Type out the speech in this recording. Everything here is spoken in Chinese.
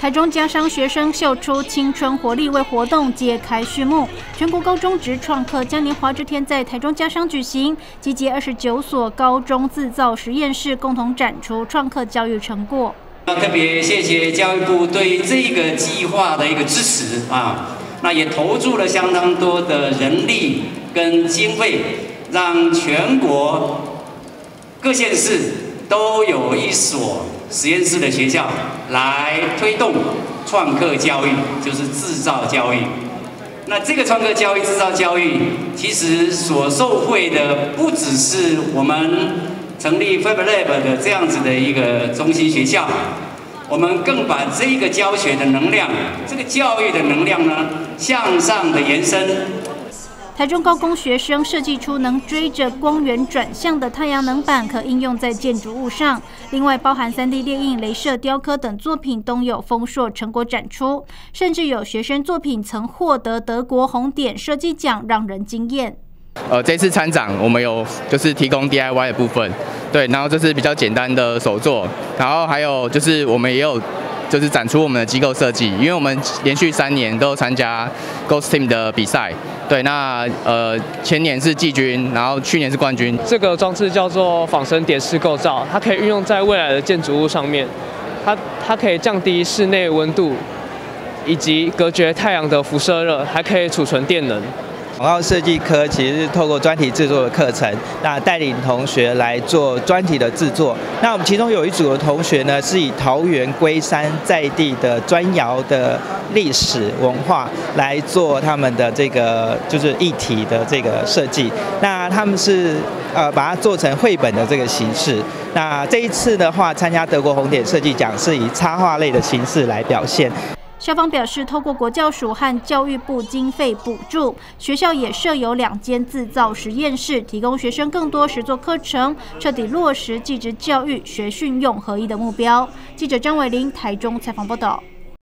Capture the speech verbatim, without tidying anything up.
台中家商学生秀出青春活力，为活动揭开序幕。全国高中职创客嘉年华这天在台中家商举行，集结二十九所高中自造实验室，共同展出创客教育成果。 特别谢谢教育部对这个计划的一个支持啊，那也投注了相当多的人力跟经费，让全国各县市都有一所实验室的学校来推动创客教育，就是制造教育。那这个创客教育、制造教育，其实所受惠的不只是我们成立 Fab Lab 的这样子的一个中心学校，我们更把这个教学的能量、这个教育的能量呢，向上的延伸。 台中高工学生设计出能追着光源转向的太阳能板，可应用在建筑物上。另外，包含 三 D 列印、雷射雕刻等作品都有丰硕成果展出，甚至有学生作品曾获得德国红点设计奖，让人惊艳。 呃，这次参展我们有就是提供 D I Y 的部分，对，然后这是比较简单的手作，然后还有就是我们也有。就是展出我们的机构设计，因为我们连续三年都参加 Ghost Team 的比赛，对，那呃前年是季军，然后去年是冠军。 这个装置叫做仿生点式构造，它可以运用在未来的建筑物上面，它它可以降低室内温度，以及隔绝太阳的辐射热，还可以储存电能。 广告设计科其实是透过专题制作的课程，那带领同学来做专题的制作。那我们其中有一组的同学呢，是以桃园龟山在地的砖窑的历史文化来做他们的这个就是议题的这个设计。那他们是呃把它做成绘本的这个形式。那这一次的话，参加德国红点设计奖是以插画类的形式来表现。 校方表示，透过国教署和教育部经费补助，学校也设有两间自造实验室，提供学生更多实作课程，彻底落实技职教育、学训用合一的目标。记者张伟玲台中采访报道。